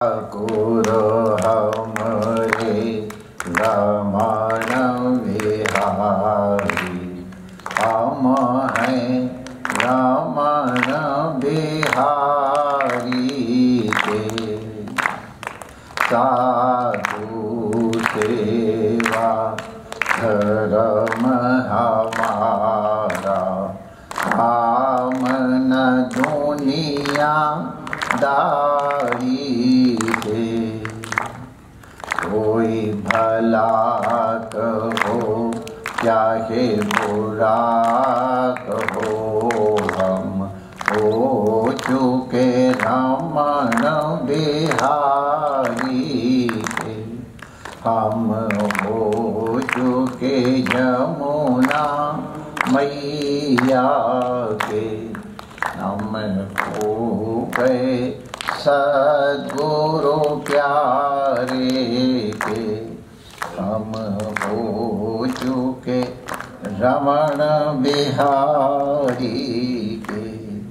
ठाकुर हमरे रमण बिहारी, हम हैं रमण बिहारी के। साधु सेवा धर्म हमारा, हम न दुनिया दारी के। कोई भला कहो चाहे बुरा कहो, हम हो चुके रमण बिहारी के। हम हो चुके यमुना मैया के। हम हो गए सद्गुरु प्यारे के। हम हो चुके रमण बिहारी के।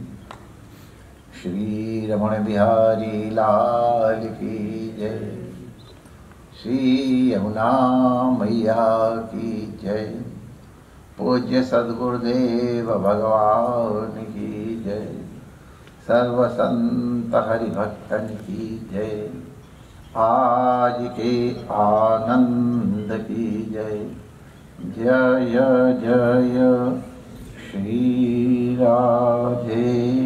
श्री रमण बिहारी लाल की जय। श्री यमुना मैया की जय। पूज्य सद्गुरुदेव भगवान की जय। सर्व संत हरिभक्तन की जय। आज के आनंद की जय। जय जय श्री राधे।